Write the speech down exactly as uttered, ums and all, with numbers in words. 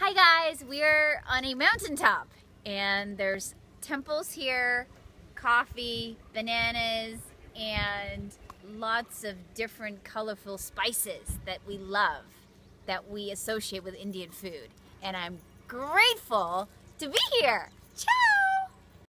Hi guys, we're on a mountaintop and there's temples here, coffee, bananas, and lots of different colorful spices that we love, that we associate with Indian food. And I'm grateful to be here. Ciao!